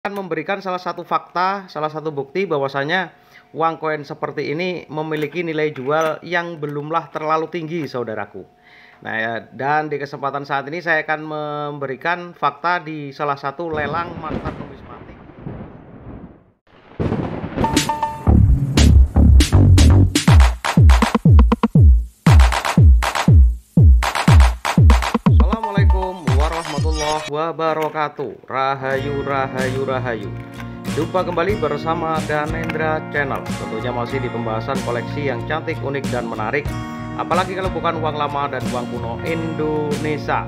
Akan memberikan salah satu fakta, salah satu bukti bahwasanya uang koin seperti ini memiliki nilai jual yang belumlah terlalu tinggi, saudaraku. Nah, ya, dan di kesempatan saat ini saya akan memberikan fakta di salah satu lelang master numismatik. Assalamualaikum warahmatullahi wabarakatuh. Rahayu, rahayu, rahayu. Jumpa kembali bersama Danendra Channel. Tentunya masih di pembahasan koleksi yang cantik, unik, dan menarik. Apalagi kalau bukan uang lama dan uang kuno Indonesia.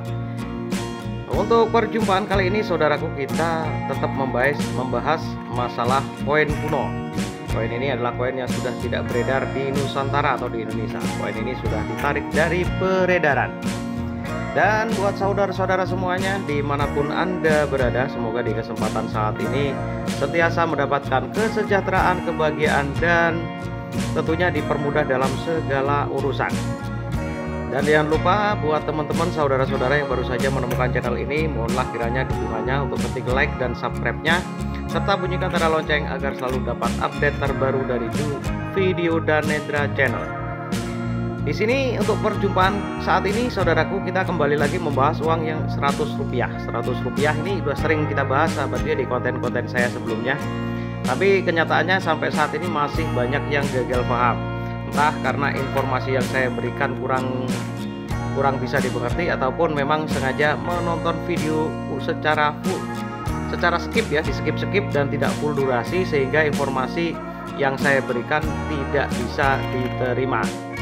Untuk perjumpaan kali ini, saudaraku, kita tetap membahas masalah koin kuno. Koin ini adalah koin yang sudah tidak beredar di Nusantara atau di Indonesia. Koin ini sudah ditarik dari peredaran. Dan buat saudara-saudara semuanya dimanapun Anda berada, semoga di kesempatan saat ini sentiasa mendapatkan kesejahteraan, kebahagiaan, dan tentunya dipermudah dalam segala urusan. Dan jangan lupa buat teman-teman saudara-saudara yang baru saja menemukan channel ini, mohonlah kiranya dukungannya untuk ketik like dan subscribe-nya, serta bunyikan tanda lonceng agar selalu dapat update terbaru dari video Danendra Channel. Di sini untuk perjumpaan saat ini, saudaraku, kita kembali lagi membahas uang yang 100 rupiah. 100 rupiah ini sudah sering kita bahas, sahabatnya, di konten-konten saya sebelumnya. Tapi kenyataannya sampai saat ini masih banyak yang gagal paham. Entah karena informasi yang saya berikan kurang bisa dimengerti, ataupun memang sengaja menonton video secara skip ya, di skip dan tidak full durasi, sehingga informasi yang saya berikan tidak bisa diterima.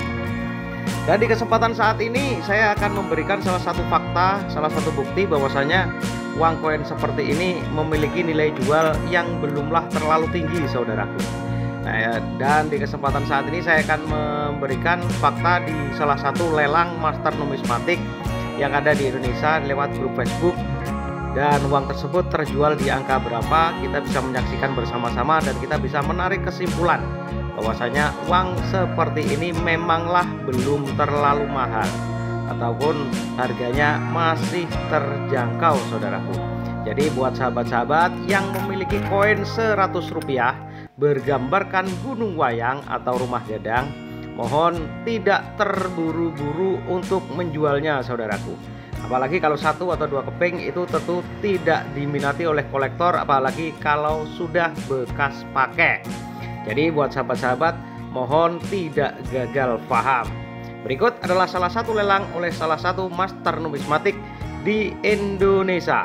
Dan di kesempatan saat ini saya akan memberikan salah satu fakta, salah satu bukti bahwasanya uang koin seperti ini memiliki nilai jual yang belumlah terlalu tinggi, saudaraku. Nah, ya, dan di kesempatan saat ini saya akan memberikan fakta di salah satu lelang master numismatik yang ada di Indonesia lewat grup Facebook. Dan uang tersebut terjual di angka berapa, kita bisa menyaksikan bersama-sama dan kita bisa menarik kesimpulan bahwasanya uang seperti ini memanglah belum terlalu mahal ataupun harganya masih terjangkau, saudaraku. Jadi buat sahabat-sahabat yang memiliki koin 100 rupiah bergambarkan gunung wayang atau rumah gadang, mohon tidak terburu-buru untuk menjualnya, saudaraku. Apalagi kalau satu atau dua keping itu tentu tidak diminati oleh kolektor, apalagi kalau sudah bekas pakai. Jadi buat sahabat-sahabat, mohon tidak gagal paham. Berikut adalah salah satu lelang oleh salah satu master numismatik di Indonesia.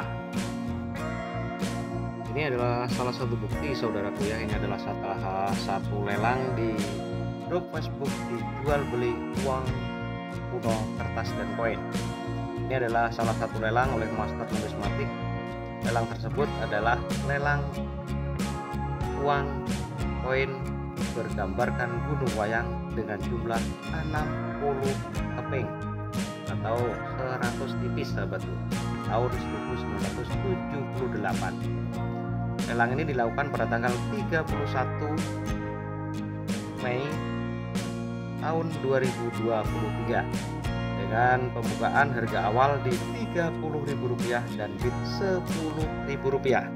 Ini adalah salah satu bukti, saudaraku, ya. Ini adalah salah satu lelang di grup Facebook dijual beli uang kuno, kertas, dan koin. Ini adalah salah satu lelang oleh master numismatik. Lelang tersebut adalah lelang uang koin bergambarkan gunung wayang dengan jumlah 60 keping atau 100 tipis, sahabatku, tahun 1978. Lelang ini dilakukan pada tanggal 31 Mei tahun 2023 dengan pembukaan harga awal di Rp30.000 dan bid Rp10.000.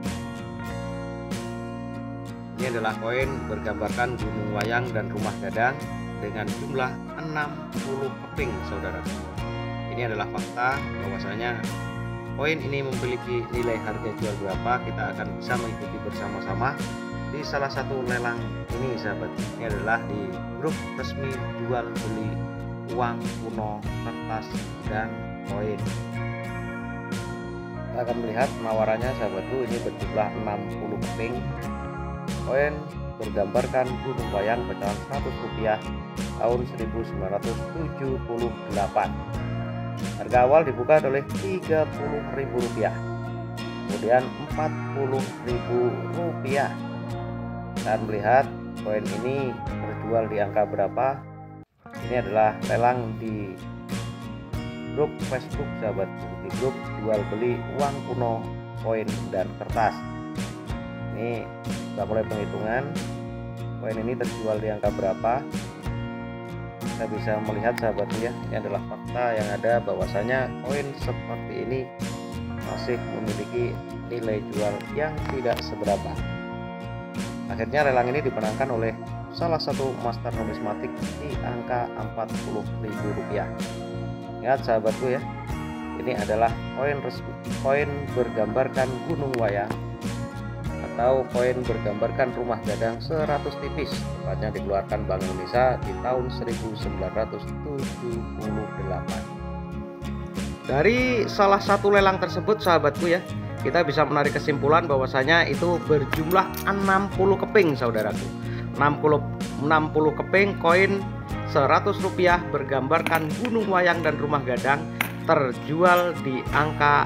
Ini adalah koin bergambarkan gunung wayang dan rumah gadang dengan jumlah 60 keping, saudara. Ini adalah fakta bahwasanya koin ini memiliki nilai harga jual berapa. Kita akan bisa mengikuti bersama-sama di salah satu lelang ini, sahabat. Ini adalah di grup resmi jual beli uang kuno, kertas, dan koin. Kita akan melihat penawarannya, sahabatku. Ini berjumlah 60 keping. Koin bergambarkan gunung wayang pecahan 100 rupiah tahun 1978. Harga awal dibuka oleh Rp30.000, kemudian Rp40.000. Dan melihat koin ini terjual di angka berapa. Ini adalah lelang di grup Facebook, sahabat, di grup jual beli uang kuno, koin, dan kertas. Ini sudah mulai penghitungan. Koin ini terjual di angka berapa, kita bisa melihat, sahabat, ya. Ini adalah fakta yang ada bahwasanya koin seperti ini masih memiliki nilai jual yang tidak seberapa. Akhirnya lelang ini dimenangkan oleh salah satu master numismatik di angka Rp40.000. Ingat sahabatku ya, ini adalah koin bergambarkan gunung wayang atau koin bergambarkan rumah gadang 100 tipis, tepatnya dikeluarkan Bank Indonesia di tahun 1978. Dari salah satu lelang tersebut sahabatku ya, kita bisa menarik kesimpulan bahwasanya itu berjumlah 60 keping saudaraku. 60 keping koin Rp100 bergambarkan gunung wayang dan rumah gadang terjual di angka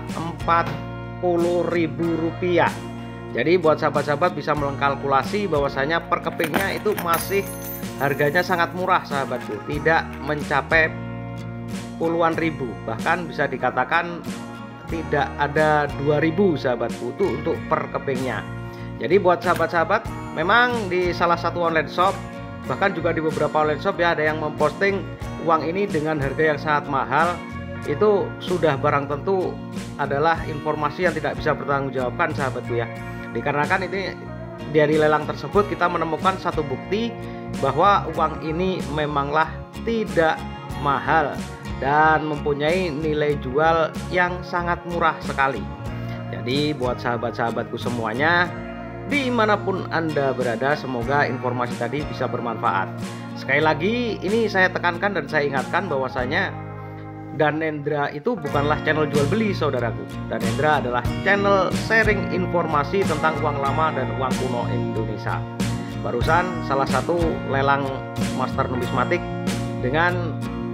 Rp40.000. Jadi buat sahabat-sahabat bisa mengkalkulasi bahwasanya per kepingnya itu masih harganya sangat murah sahabatku, tidak mencapai puluhan ribu, bahkan bisa dikatakan tidak ada 2.000 sahabatku itu untuk per kepingnya. Jadi buat sahabat-sahabat, memang di salah satu online shop, bahkan juga di beberapa online shop ya, ada yang memposting uang ini dengan harga yang sangat mahal. Itu sudah barang tentu adalah informasi yang tidak bisa bertanggungjawabkan sahabatku ya. Dikarenakan ini dari lelang tersebut kita menemukan satu bukti bahwa uang ini memanglah tidak mahal dan mempunyai nilai jual yang sangat murah sekali. Jadi buat sahabat-sahabatku semuanya, dimanapun Anda berada, semoga informasi tadi bisa bermanfaat. Sekali lagi ini saya tekankan dan saya ingatkan bahwasanya Danendra itu bukanlah channel jual beli saudaraku. Danendra adalah channel sharing informasi tentang uang lama dan uang kuno Indonesia. Barusan salah satu lelang master numismatik dengan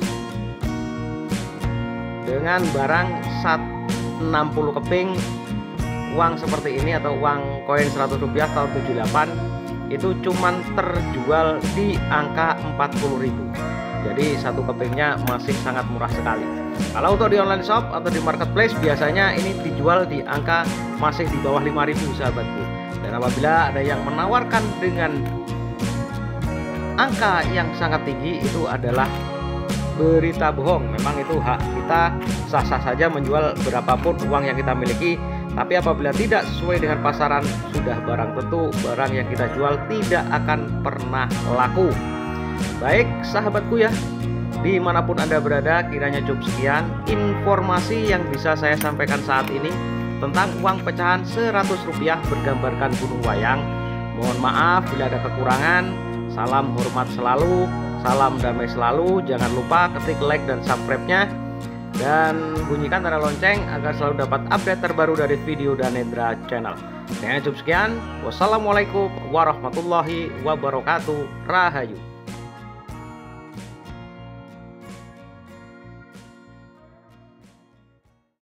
barang 60 keping uang seperti ini atau uang koin Rp100 tahun 78 itu cuman terjual di angka Rp40.000. Jadi satu kepingnya masih sangat murah sekali. Kalau untuk di online shop atau di marketplace biasanya ini dijual di angka masih di bawah 5.000 sahabatku. Dan apabila ada yang menawarkan dengan angka yang sangat tinggi, itu adalah berita bohong. Memang itu hak kita, sah-sah saja menjual berapapun uang yang kita miliki. Tapi apabila tidak sesuai dengan pasaran, sudah barang tentu barang yang kita jual tidak akan pernah laku. Baik sahabatku ya, dimanapun Anda berada, kiranya cukup sekian informasi yang bisa saya sampaikan saat ini tentang uang pecahan Rp100 bergambarkan gunung wayang. Mohon maaf bila ada kekurangan. Salam hormat selalu, salam damai selalu. Jangan lupa ketik like dan subscribe-nya dan bunyikan tanda lonceng agar selalu dapat update terbaru dari video Danendra Channel. Kiranya cukup sekian. Wassalamualaikum warahmatullahi wabarakatuh. Rahayu.